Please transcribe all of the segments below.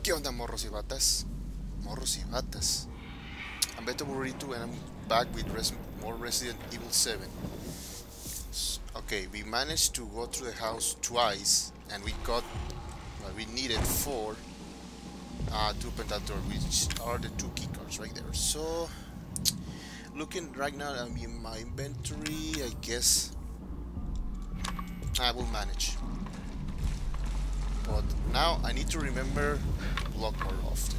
¿Qué onda, morros y batas? Morros y batas. I'm Beto Burrito and I'm back with more Resident Evil 7. Okay, we managed to go through the house twice and we got what we needed for to open that door, which are the two key cards right there. So, looking right now at my inventory, I guess I will manage. But now I need to remember to block more often.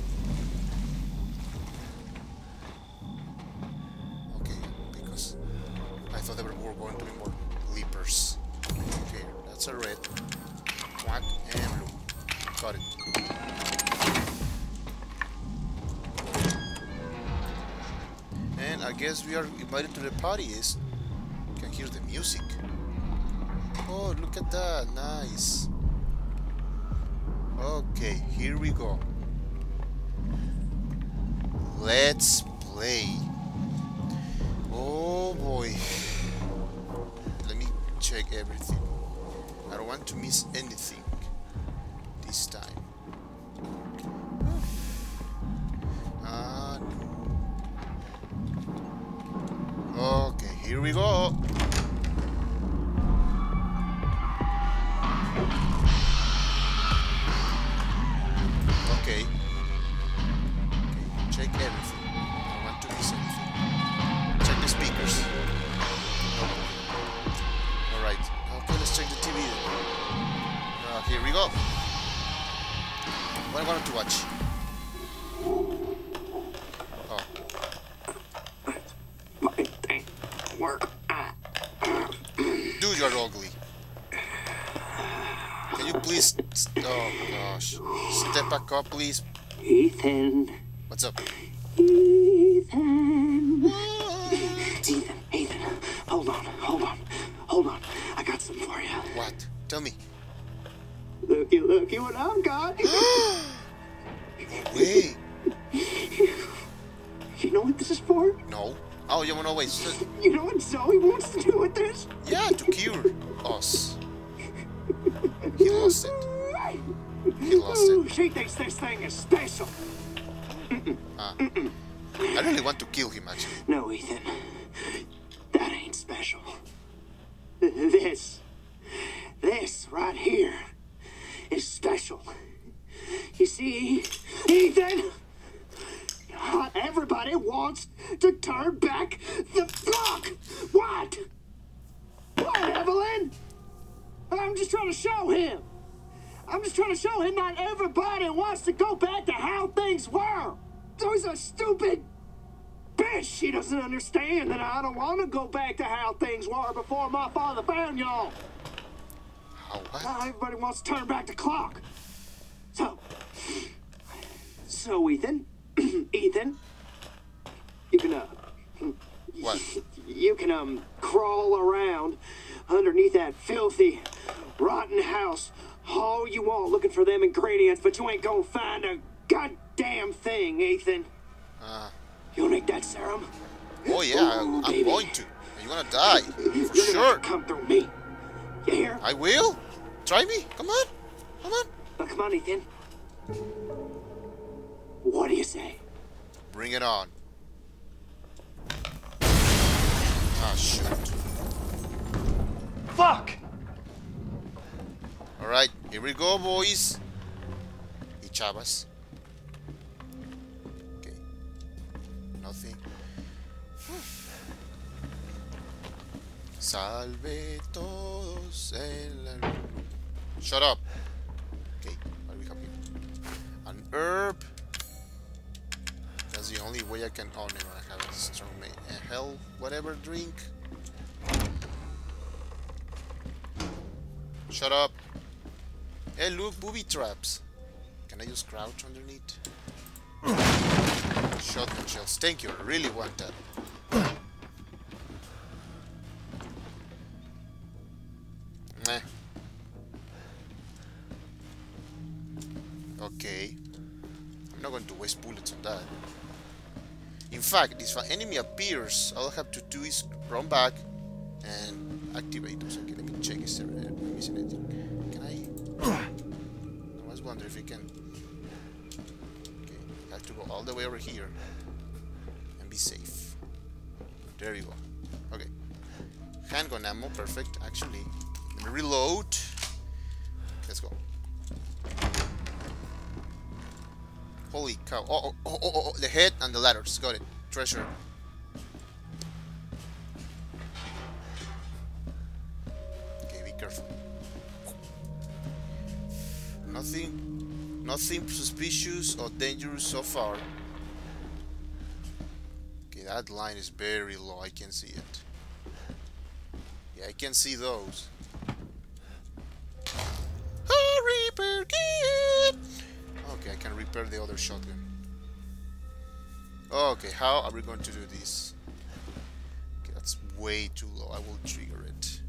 Okay, because I thought there were going to be more leapers. Okay, that's a red. Quack and blue. Got it. And I guess we are invited to the party. You can hear the music. Oh, look at that. Nice. Okay, here we go. Let's play. Oh boy. Let me check everything. I don't want to miss anything this time. Okay, here we go. Okay. Check everything. I don't want to miss anything. Check the speakers. Alright. Okay, let's check the TV then. Here we go. What I wanted to watch. Oh. Work. Dude, you're ugly. Can you please... Oh gosh. Step back up, please. Ethan. What's up? Ethan. Ethan. Hold on. I got something for you. What? Tell me. Looky, what I've got. Wait. You know what this is for? No. Oh, you wanna wait. You know what Zoe wants to do with this? Yeah, to cure us. He lost it. She thinks this thing is special. I really want to kill him, actually. No, Ethan. That ain't special. This right here is special. You see, Ethan, not everybody wants to turn back the clock. What, Evelyn? I'm just trying to show him. Not everybody wants to go back to how things were. There's a stupid bitch. She doesn't understand that I don't want to go back to how things were before my father found y'all. How what? Now everybody wants to turn back the clock. So Ethan, you can What? You can crawl around underneath that filthy, rotten house all you want looking for them ingredients, but you ain't gonna find a goddamn thing, Ethan. You'll need that serum. Oh yeah, I'm going to. You're gonna die. For sure. Come through me. You hear? I will. Try me. Come on. Come on, Ethan. What do you say? Bring it on. Ah, shoot. Fuck! Alright, here we go, boys. Y chavas. Okay. Nothing. Salve todos en la... Shut up. Okay, what do we have here? An herb. That's the only way I can... Oh, no, I have a strong hell, whatever drink. Shut up. Hey, look, booby traps. Can I just crouch underneath? Shotgun shells. Thank you. I really want that. Meh. Okay. I'm not going to waste bullets on that. In fact, if an enemy appears, all I have to do is run back and activate those. Okay, let me check if I'm missing anything. Can I? I was wondering if you can have to go all the way over here and be safe. There you go. Okay. Handgun ammo, perfect. Actually, let me reload. Let's go. Holy cow. Oh, the head and the ladders. Got it. Treasure. Okay, be careful. Nothing suspicious or dangerous so far. Okay, that line is very low. I can see it. Yeah, I can see those. Repair kit! Okay, I can repair the other shotgun. Okay, how are we going to do this? Okay, that's way too low. I will trigger it.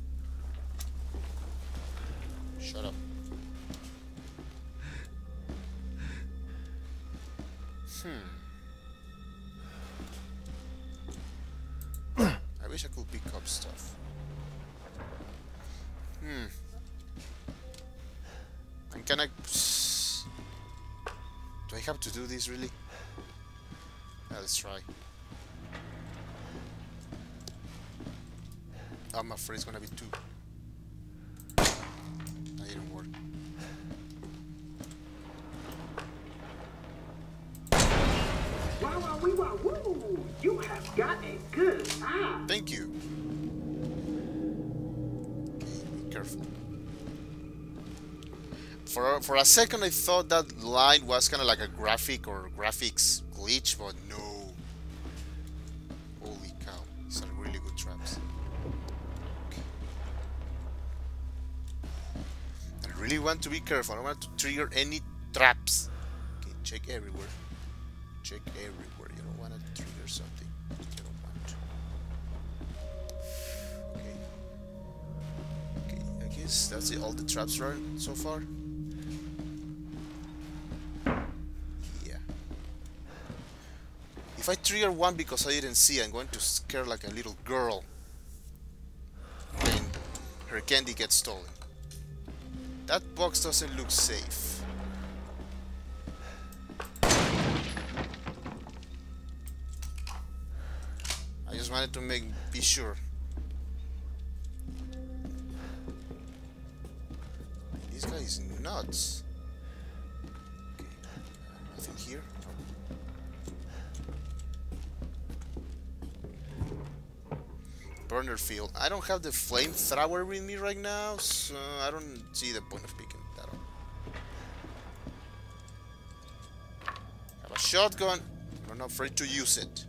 Shut up. I wish I could pick up stuff. And can I... Do I have to do this really? Let's try. I'm afraid it's gonna be two. That didn't work. Woo! You have got a good eye. Thank you. Okay, be careful. For a second I thought that line was kind of like a graphic or graphics glitch, but no. Holy cow, these are really good traps. Okay. I really want to be careful. I don't want to trigger any traps. Okay, check everywhere. Check everywhere. You don't want to trigger something you don't want to. Okay. Okay, I guess that's it. All the traps are so far. If I trigger one because I didn't see, I'm going to scare like a little girl when her candy gets stolen. That box doesn't look safe. I just wanted to be sure. This guy is nuts. Okay, nothing here. Burner field. I don't have the flamethrower with me right now, so I don't see the point of picking that up. Have a shotgun. I'm not afraid to use it.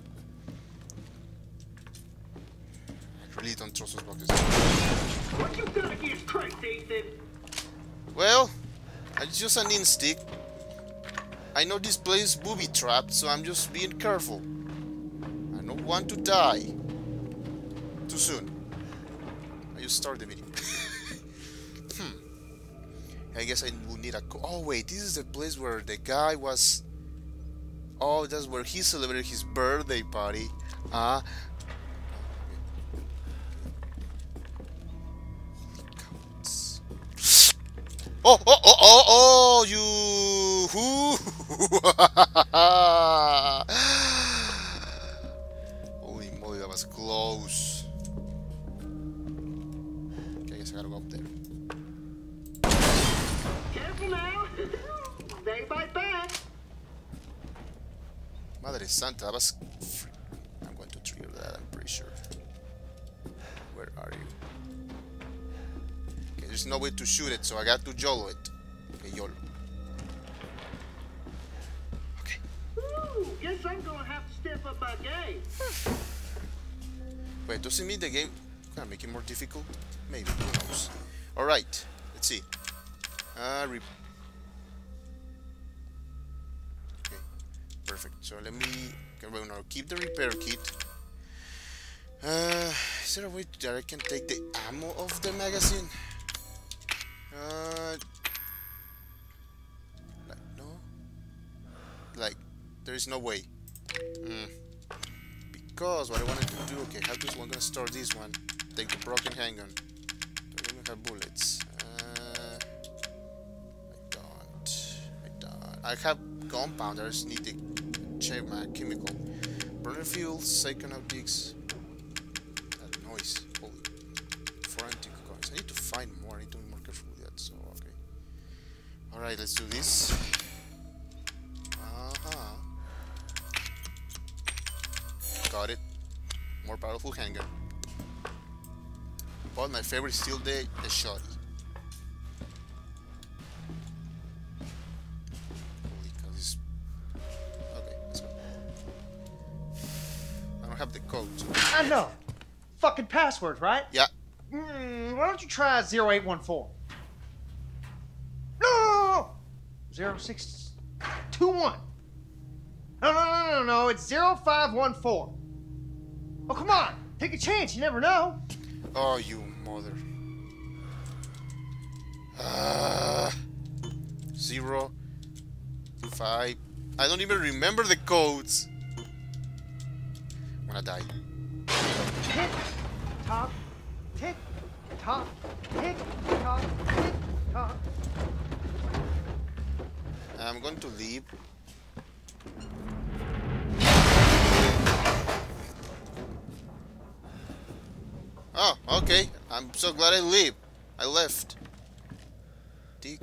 I really don't trust those boxes. What you got against Christ, Ethan? Well, it's just an instinct. I know this place is booby trapped, so I'm just being careful. I don't want to die too soon. I just started the video. I guess I will need a... Oh wait, this is the place where the guy was... Oh, that's where he celebrated his birthday party. Oh, you... Holy moly, that was close. Okay, I guess I gotta go up there. Careful now. They bite back. Madre Santa, that was... I'm going to trigger that, I'm pretty sure. Where are you? Okay, there's no way to shoot it, so I got to YOLO it. Okay, YOLO. Okay. Ooh, guess I'm gonna have to step up my game. Wait, does it mean the game gonna make it more difficult? Maybe, who knows. Alright, let's see. Okay, perfect. So let me... Okay, well, now keep the repair kit. Is there a way that I can take the ammo off the magazine? Like, no? Like, there is no way. Because what I wanted to do... Okay, how this one gonna store this one? Take the broken handgun. Don't even have bullets. I I have compound. I just need to check my chemical. Burner fuel, second optics. That noise. Holy. 4 antique coins. I need to find more. I need to be more careful with that. So, okay. Alright, let's do this. Got it. More powerful handgun. But my favorite still the shotty. Okay, let's go. I don't have the code. I know. Fucking passwords, right? Yeah. Why don't you try 0814? No! 0621. No. It's 0514. Oh, come on. Take a chance. You never know. Oh, you mother. 0, 5. I don't even remember the codes. I'm gonna die. Tick, tock, tick, tock, tick, tock, tick, tock. I'm going to leave. Oh, okay. I'm so glad I leave. I left. Tick.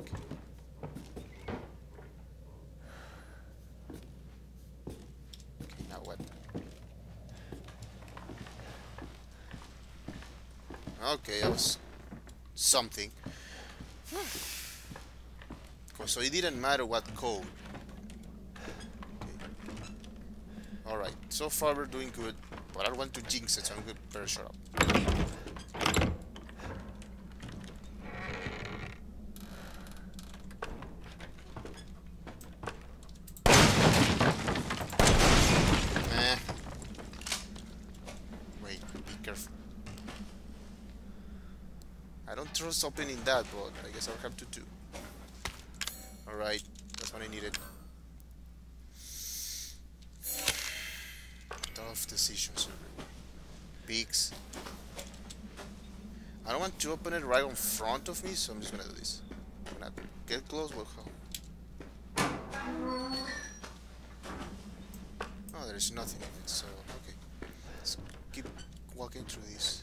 Okay, now what? Okay, that was something. So it didn't matter what code. Okay. Alright, so far we're doing good, but I don't want to jinx it, so I'm gonna better shut up. Wait, be careful. I don't trust opening that, but I guess I'll have to do. Alright, that's what I needed. Tough decisions. Peaks. I don't want to open it right in front of me, so I'm just gonna do this. When I get close, we'll help. Oh, there's nothing in it, so okay. Let's keep walking through this.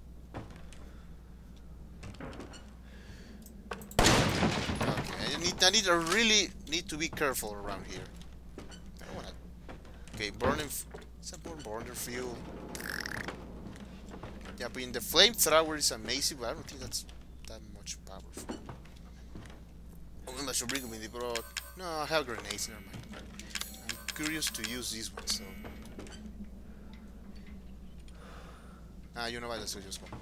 I really need to be careful around here. I don't wanna. Okay, burning. Is that more burner fuel? Yeah, but in the flamethrower is amazing, but I don't think that's that much powerful. Oh, I should bring them in the broad. No, I have grenades. Never mind. I'm curious to use this one, so. You know what? Let's just go.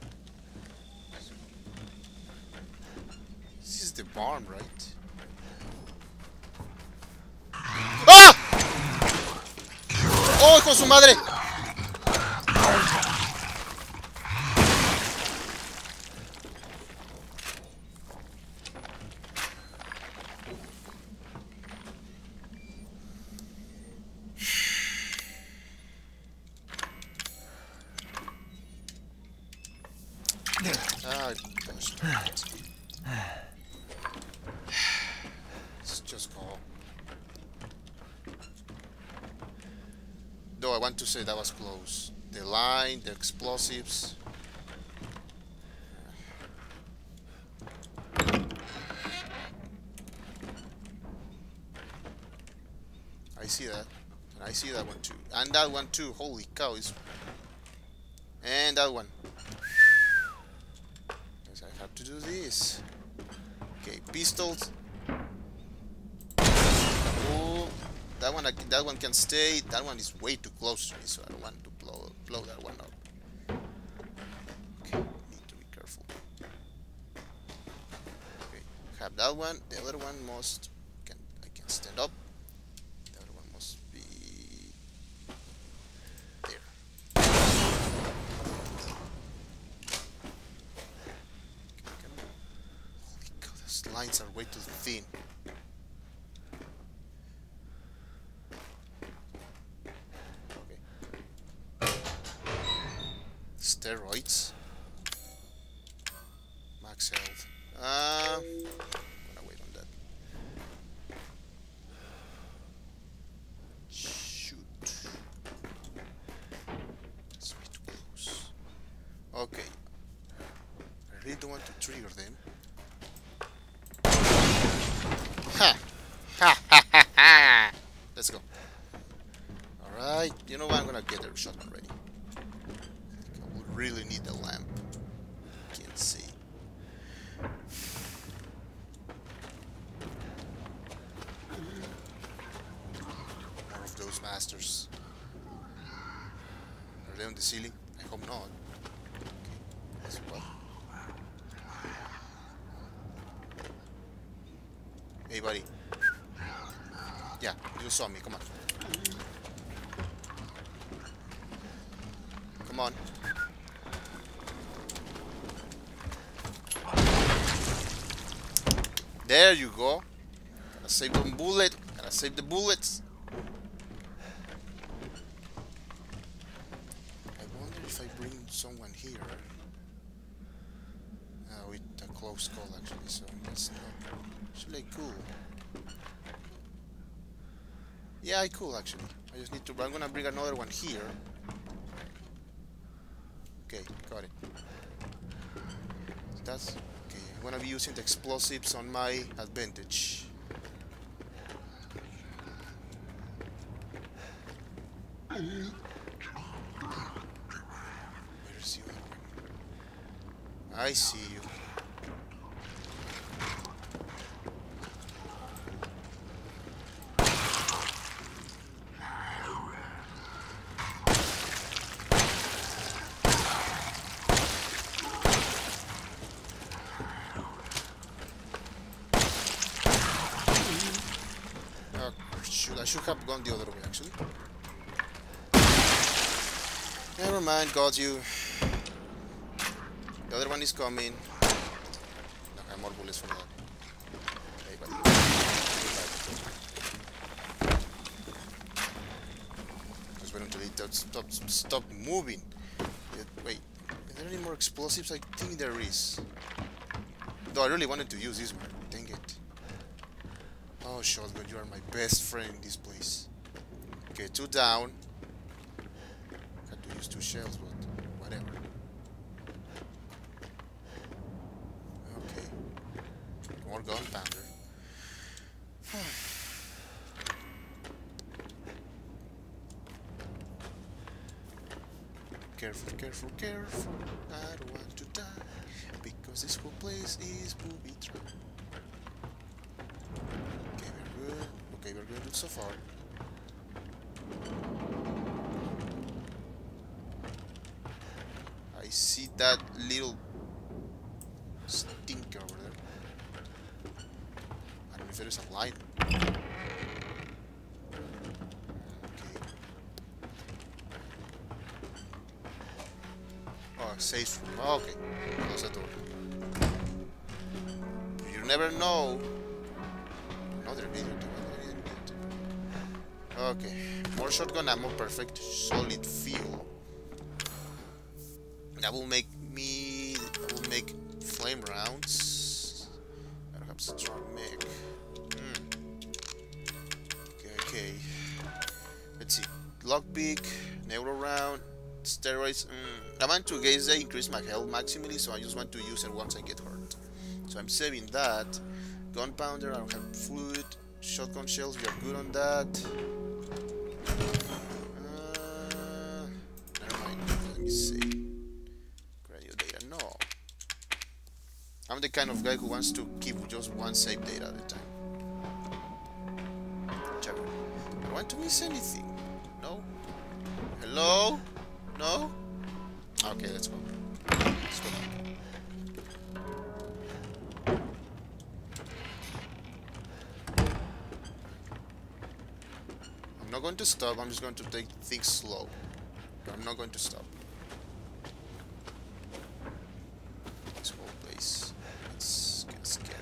This is the barn, right? ¡Ah! ¡Oh, hijo de su madre! Ah, gosh. Let's just go. Though I want to say that was close. The line, the explosives. I see that. And I see that one too. And that one too. Holy cow. And that one. Guess I have to do this. Okay, pistols. Oh, that one can stay. That one is way too close to me, so I don't want to blow that one up. Okay, need to be careful. Okay, have that one. The other one must. I can stand up. The other one must be there. Okay, holy cow, those lines are way too thin. Steroids. Max health. I'm gonna wait on that. don't want to trigger them. Ha! Ha ha ha ha! Let's go. Alright, you know what? I'm gonna get the shotgun ready. I will really need the lamp. Can't see. More of those masters. Are they on the ceiling? I hope not. Okay, as well. Hey, buddy. Yeah, you saw me. Come on. Come on. There you go. Gotta save the bullet. Gotta save the bullets. I wonder if I bring someone here. It's a close call actually, so that's not actually cool. Yeah, I cool actually. I just need to. I'm gonna bring another one here. Okay, got it. That's okay. I'm gonna be using the explosives on my advantage. Where is you? I see you. I should have gone the other way, actually. Never mind, got you. The other one is coming. No, I have more bullets for that. Okay, but just wait until it stop moving. Wait, are there any more explosives? I think there is. Though I really wanted to use this one. Dang it. Oh, shotgun, you are my best friend in this place. Okay, 2 down. Had to use 2 shells, but whatever. Okay. More gunpowder. Careful, careful, careful. I don't want to die. Because this whole place is booby trap. Okay, we're good so far. I see that little stinker over there. I don't know if there is a light. Okay. Oh, safe room. Oh, okay. Close that door. You never know. Another video. Okay, more shotgun ammo, perfect, solid fuel. That will make flame rounds. I don't have strong mech. Okay. Let's see. Lockpick, neuro round, steroids. I want to increase my health maximally, so I just want to use it once I get hurt. So I'm saving that. Gunpowder, I don't have fluid. Shotgun shells, we are good on that. Never mind. Let me see. Radio data, no. I'm the kind of guy who wants to keep just one save data at a time. Check. I don't want to miss anything. No? Hello? No? Okay, let's go. Let's go. I'm not going to stop, I'm just going to take things slow. I'm not going to stop. This whole place, it's kind of scary.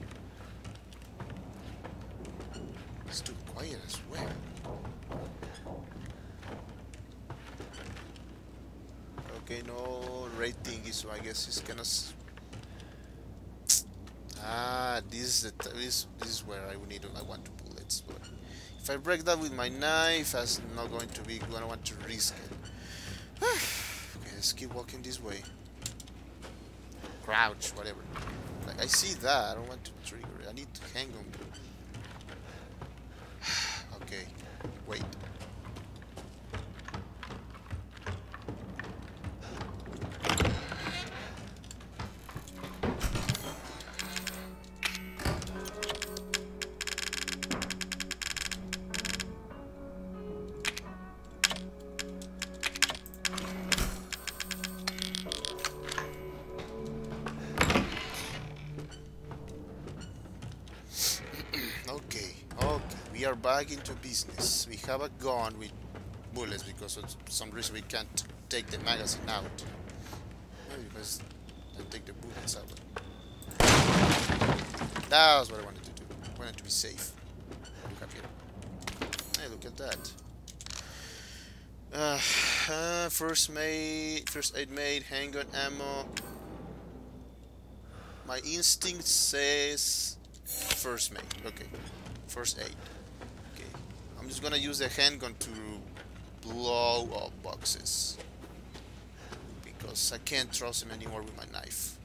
It's too quiet as well. Okay, no rating, so I guess it's gonna... this is where I want to bullets, but if I break that with my knife, that's not going to be good. I want to risk it. Okay, let's keep walking this way. crouch, whatever. Like, I see that. I don't want to trigger it. I need to hang on. Okay, wait. We are back into business. We have a gun with bullets because of some reason we can't take the magazine out. Maybe because I take the bullets out. That was what I wanted to do. I wanted to be safe. What do you have here? Hey, look at that. First aid made, handgun ammo. My instinct says first made. Okay, first aid. Okay, I'm just gonna use the handgun to blow up boxes because I can't trust him anymore with my knife.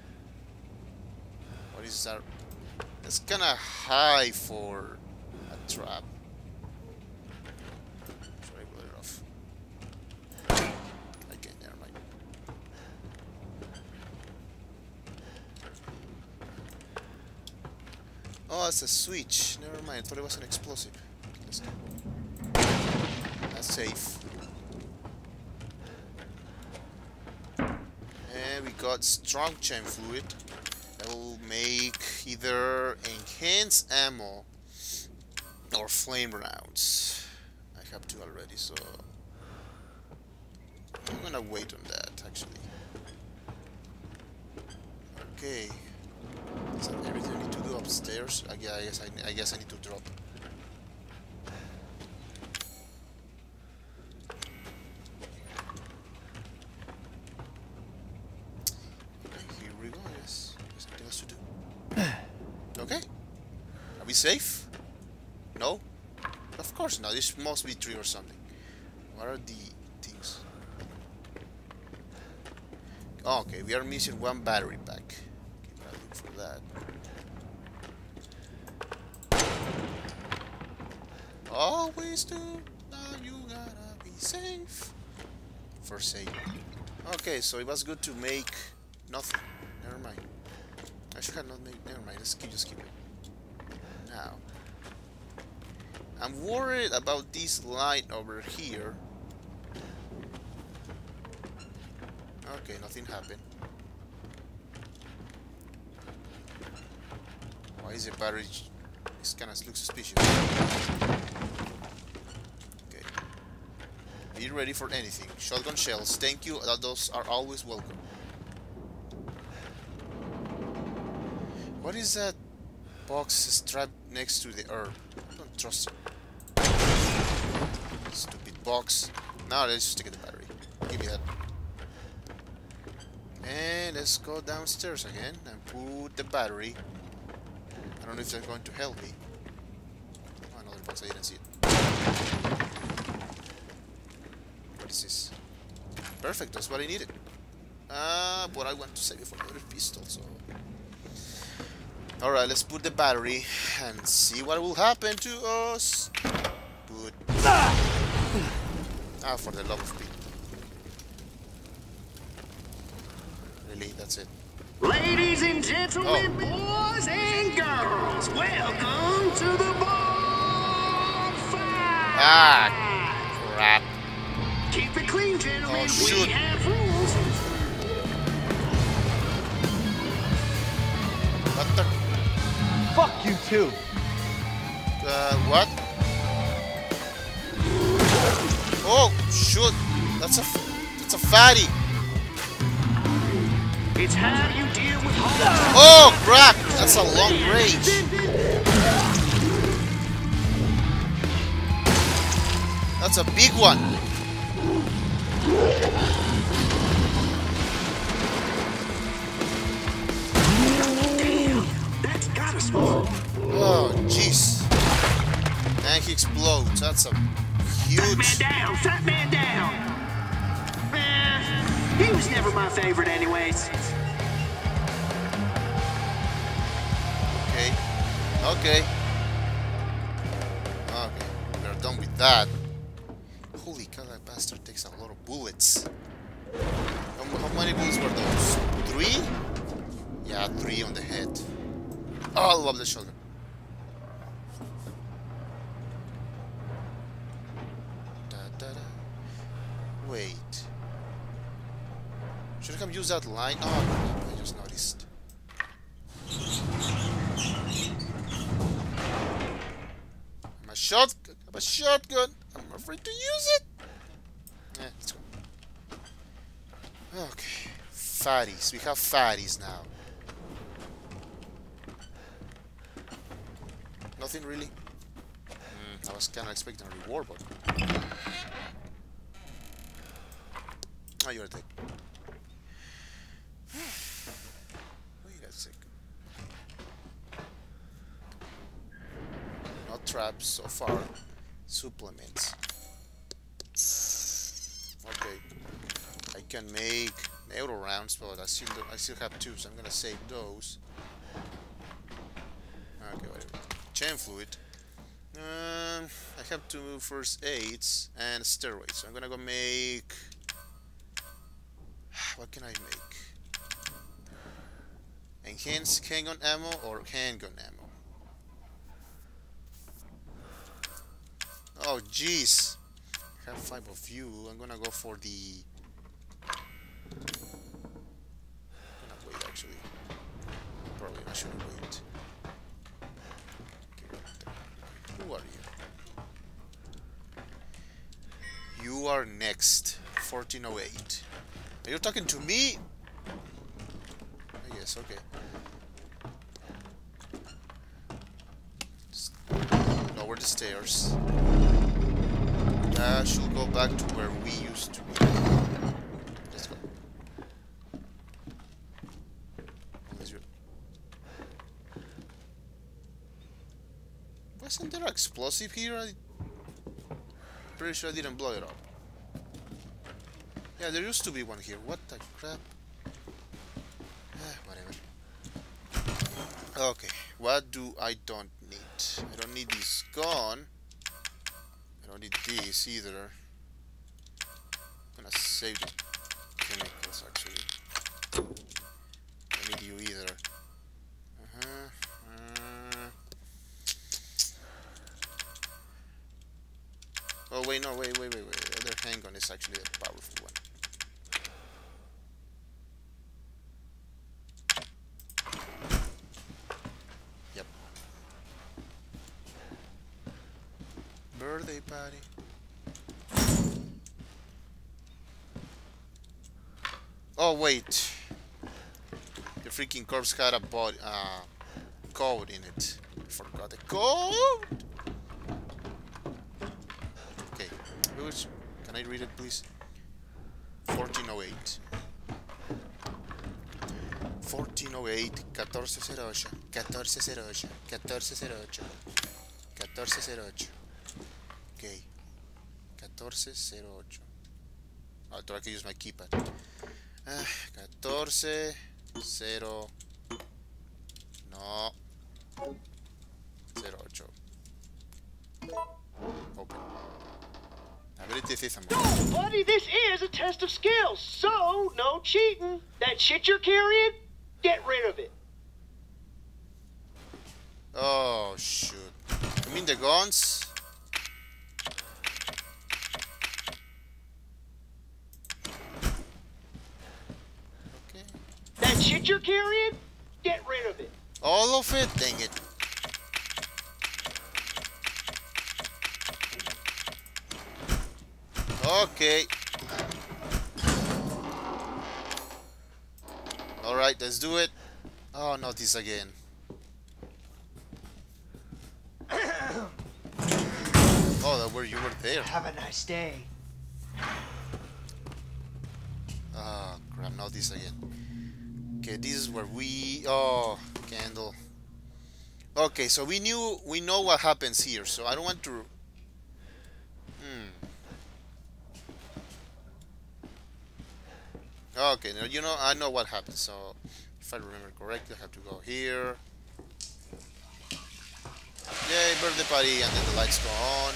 What is that? That's kinda high for a trap. Should I blow it off? Okay, never mind. Oh, it's a switch. Never mind. I thought it was an explosive. Let's go. That's safe. And we got strong chain fluid. That will make either enhanced ammo or flame rounds. I have two already, so I'm gonna wait on that actually. Okay. Is that everything I need to do upstairs? I guess I need to drop. Okay, here we go. Yes, there's something else to do. Okay, are we safe? No, of course not. This must be tree or something. What are the things? Oh, okay, we are missing one battery pack. For that. Always do, now you gotta be safe. First aid. Okay, so it was good to make nothing. Never mind. I should have not made. Never mind. Let's just keep it. Now, I'm worried about this light over here. Okay, nothing happened. Why is the battery? This kind of looks suspicious. Okay. Be ready for anything. Shotgun shells. Thank you. Those are always welcome. What is that box strapped next to the herb? I don't trust it. Stupid box. Now let's just take the battery. Give me that. And let's go downstairs again and put the battery. I don't know if that's going to help me. Oh, another box, I didn't see it. What is this? Perfect, that's what I needed. But I want to save it for another pistol, so... Alright, let's put the battery and see what will happen to us. Put... Ah, for the love of Pete. Really, that's it. Ladies and gentlemen, boys and girls, welcome to the bonfire! Ah, crap. Keep it clean, gentlemen. Oh, shoot. We have rules. What the... Fuck you too. What? Oh, shoot. That's a fatty. It's how you deal with Oh, crap! That's a long range. That's a big one. Damn, that's gotta smoke. Oh, jeez. And he explodes. That's a huge... Fat man down. He was never my favorite anyways. Okay. Okay, we're done with that. Holy cow, that bastard takes a lot of bullets. How many bullets were those? 3? Yeah, 3 on the head. All over the shoulder. Da, da, da. Wait. Should I have used that line? Oh, I just noticed. I'm a shotgun. I'm afraid to use it. Let's go. Okay. Fatties. We have fatties now. Nothing really. I was kind of expecting a reward, but... Oh, you're dead. Wait a second. Not traps so far. Supplements. Okay. I can make neuro rounds, but I still have 2, so I'm gonna save those. Okay, whatever. Chain fluid. I have 2 first aids and steroids, so I'm gonna go make... What can I make? Enhanced handgun ammo or handgun ammo? Oh jeez, I have 5 of you. I'm gonna go for the... I'm gonna wait actually. Probably I shouldn't wait. Who are you? You are next. 1408. Are you talking to me? Yes, okay. Just lower the stairs. Should go back to where we used to be. Let's go. Wasn't there an explosive here? I'm pretty sure I didn't blow it up. Yeah, there used to be one here. What the crap? Whatever. Okay, what do I don't need? I don't need this gun. I don't need this either. I'm gonna save the chemicals actually. I don't need you either. Oh wait, no, wait. The other handgun is actually a powerful one. Yep. Birthday party. Oh wait. The freaking corpse had a body, code in it. I forgot the code. Which, can I read it, please? 1408. 1408, 1408, 1408, 1408, 1408. Okay. 1408. Oh, I thought I could use my keypad. 14 0. No. 08. Open. No, buddy, this is a test of skills, so no cheating. That shit you're carrying, get rid of it. Oh, shoot. I mean the guns? Okay. That shit you're carrying, get rid of it. All of it? Dang it. Okay. Alright, let's do it. Oh, not this again. Oh, that where you were there. Have a nice day. Oh, crap, not this again. Okay, this is where we... Oh, candle. Okay, so we know what happens here, so I don't want to... Okay, now you know, I know what happens, so if I remember correctly, I have to go here. Yay, birthday party, and then the lights go on.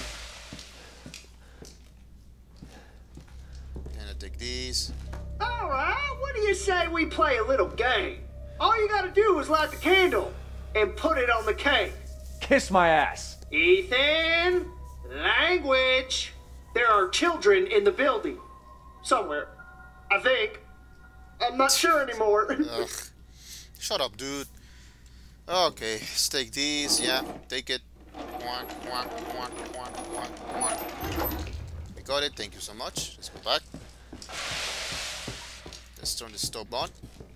And I take these. Alright, what do you say we play a little game? All you gotta do is light the candle and put it on the cake. Kiss my ass. Ethan, language. There are children in the building. Somewhere. I think. I'm not sure anymore. Ugh. Shut up, dude. Okay, let's take these. Yeah, take it. Quack, quack, quack, quack, quack, quack. We got it. Thank you so much. Let's go back. Let's turn the stove on.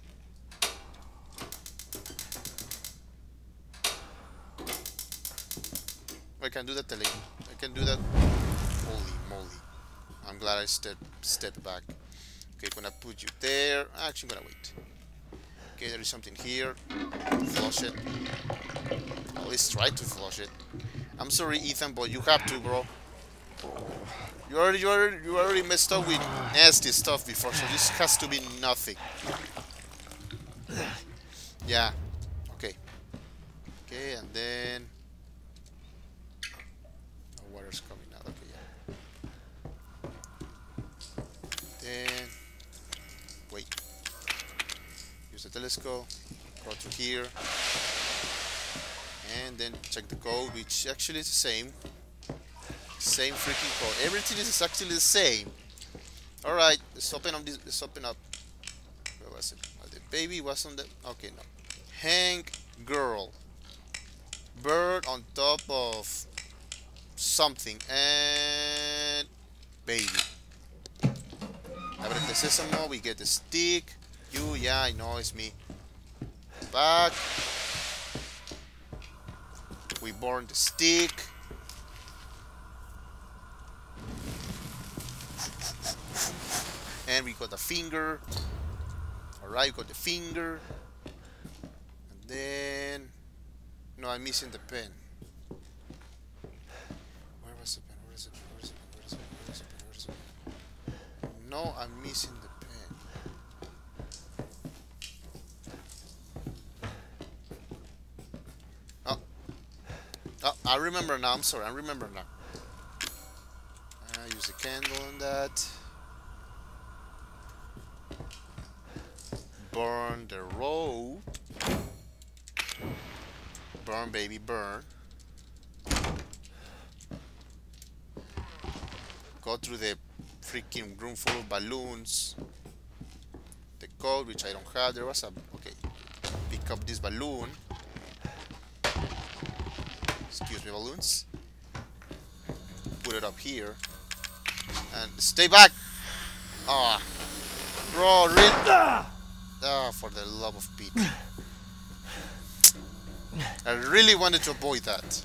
I can do that, Telly. I can do that. Holy moly. I'm glad I stepped back. Okay, gonna put you there. Actually, I'm gonna wait. Okay, there is something here. Flush it. At least try to flush it. I'm sorry, Ethan, but you have to, bro. You already messed up with nasty stuff before, so this has to be nothing. Yeah. Okay. Okay, and then oh, water's coming out. Okay, yeah. Then wait. Use the telescope. Go to here. And then check the code, which actually is the same. Same freaking code. Everything is actually the same. Alright, let's open up this. Let's open up. Where was it? Oh, the baby was on the. Okay, no. Hang girl. Bird on top of something. And baby. Abre the sesamo. We get the stick. You, yeah, I know it's me. Back. We burn the stick. And we got the finger. Alright, we got the finger. And then no, I'm missing the pen. Where was the pen? Where is it? Where is it? Where is it? Where is it? Where is it? No, I'm missing the pen. Oh, I remember now. I'm sorry. I remember now. Use the candle on that. Burn the rope. Burn, baby, burn. Go through the freaking room full of balloons. The code, which I don't have. There was a... Okay. Pick up this balloon. Excuse me, balloons. Put it up here. And stay back! Ah. Bro, really? Ah, for the love of Pete. I really wanted to avoid that.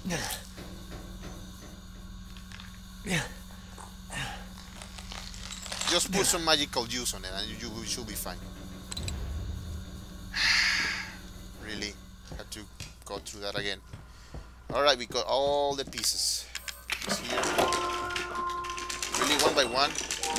Just put some magical juice on it and you should be fine. Really? Had to go through that again. Alright, we got all the pieces. It's here. Really, one by one.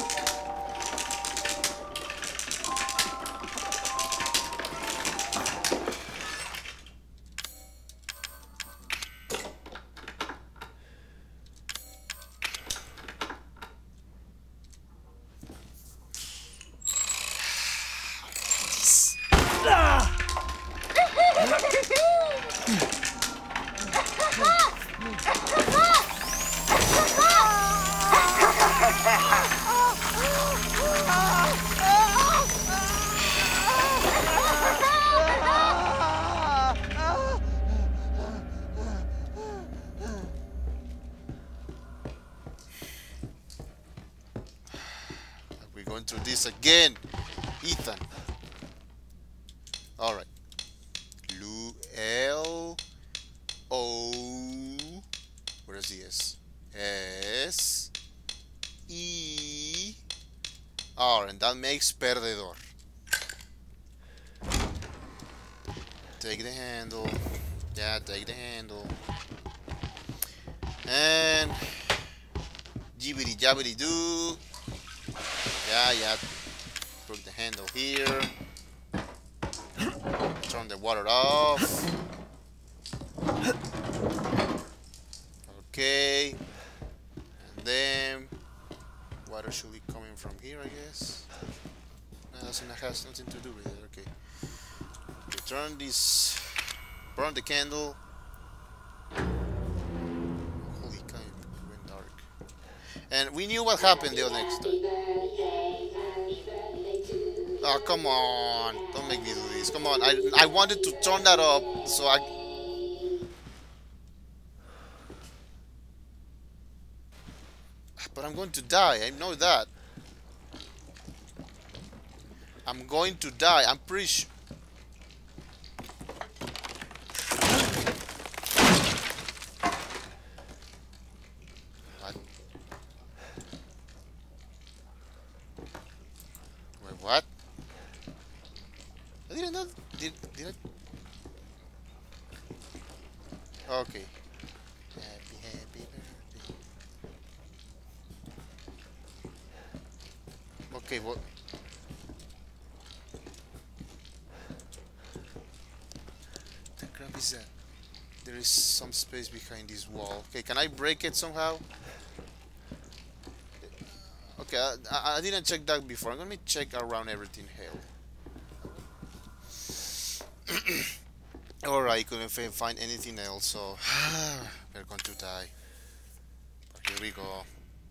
We're going through this again, Ethan. All right. L O. Where is the S? S E R, and that makes perdedor. Take the handle. Yeah, take the handle. And jibbity jabbity doo. Yeah. Put the handle here. Turn the water off. Okay. And then water should be coming from here, I guess. No, that has nothing to do with it. Okay. Turn this. Burn the candle. Holy cow, it went dark. And we knew what happened the next time. Oh, come on. Don't make me do this. Come on. I wanted to turn that up, so I... But I'm going to die. I know that. I'm going to die. I'm pretty sure... What? Wait, what? I didn't know... Did I... Okay. Happy birthday. Okay, what? The crap is that? There is some space behind this wall. Okay, can I break it somehow? Okay, I didn't check that before. I'm gonna check around everything. Hell. Alright, couldn't find anything else, so we're going to die. But here we go.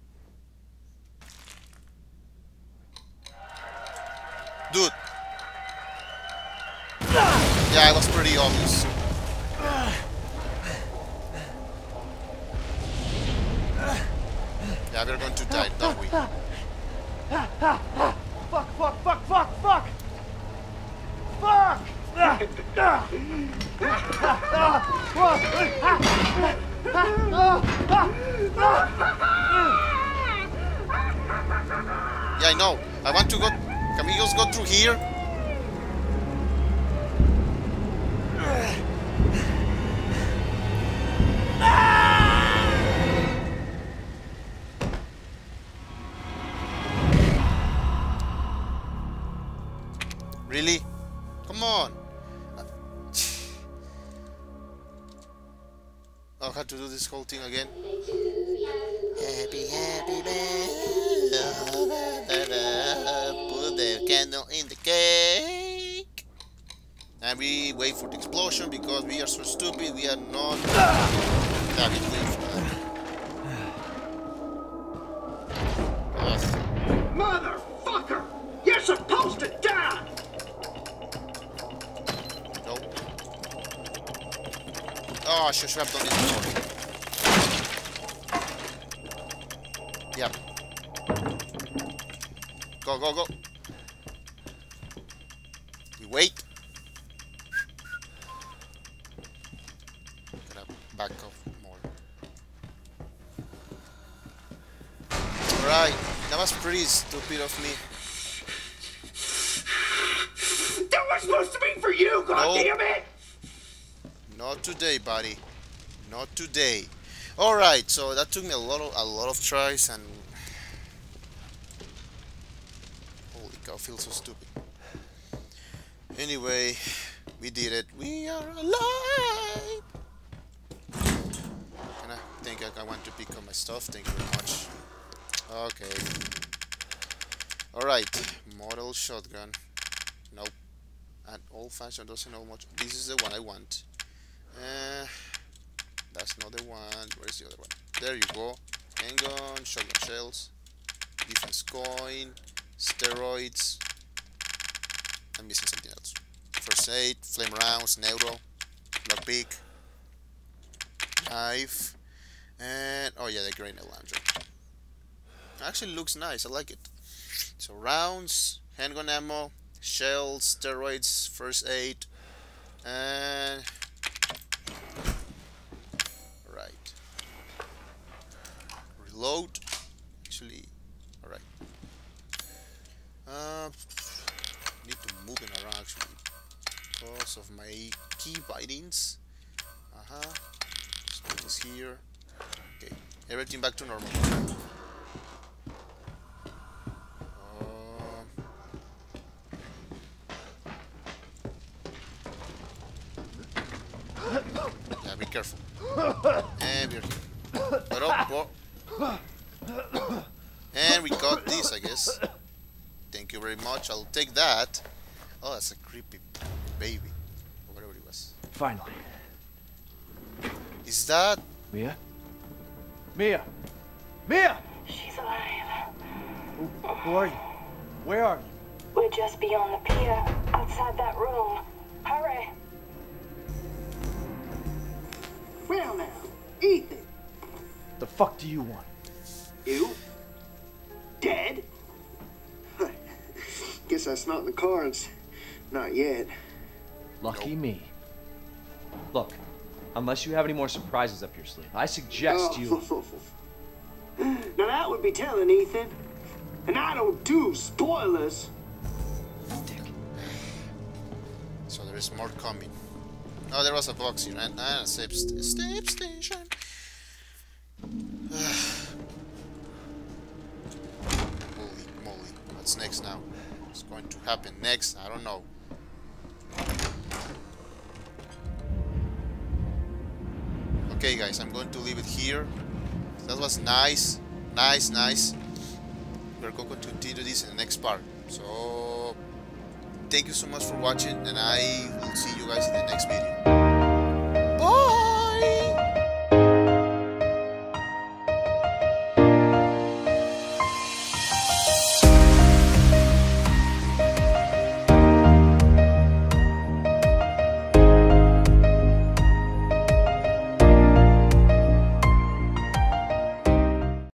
Dude! Yeah, it was pretty obvious. Yeah, we're going to die, don't we? Fuck, fuck, fuck, fuck, fuck! Fuck! Yeah, I know. I want to go. Can we just go through here? Really? Come on. I'll have to do this whole thing again. Happy, happy birthday. Put the candle in the cake. And we wait for the explosion because we are so stupid. We are not having to wait for that. Ugh. Motherfucker! You're supposed to die! Nope. Oh, I should have done this before. Yep. Go, go, go. We wait. Gonna back off more. Alright, that was pretty stupid of me. That was supposed to be for you, goddammit! Not today, buddy. Not today. Alright, so that took me a lot of tries and holy cow, I feel so stupid. Anyway, we did it. We are alive! And I think I want to pick up my stuff. Thank you very much. Okay. Alright, model shotgun. Nope. An old fashioned doesn't know much. This is the one I want. That's not the one. Where's the other one? There you go. Handgun, shotgun shells, defense coin, steroids. I'm missing something else. First aid, flame rounds, neuro, lockpick, knife, and oh yeah, the grenade launcher. Actually looks nice. I like it. So rounds, handgun ammo, shells, steroids, first aid, and right. Reload. Actually, all right. Need to move it around actually because of my key bindings. Just put this here. Okay, everything back to normal. Yeah, be careful. And we're here. Nope. And we got this, I guess. Thank you very much. I'll take that. Oh, that's a creepy baby. Or whatever it was. Finally. Is that... Mia? Mia! Mia! She's alive. Who are you? Where are you? We're just beyond the pier, outside that room. Hurry. Well now, Ethan, The fuck do you want? you? Dead? Guess that's not in the cards. Not yet. Lucky me. Look, unless you have any more surprises up your sleeve, I suggest you... Now that would be telling, Ethan. And I don't do spoilers. So there is more coming. Oh, there was a box here, and a safe station. Holy moly. What's next now? What's going to happen next? I don't know. Okay, guys, I'm going to leave it here. That was nice. Nice. We're going to continue this in the next part. So, thank you so much for watching, and I will see you guys in the next video.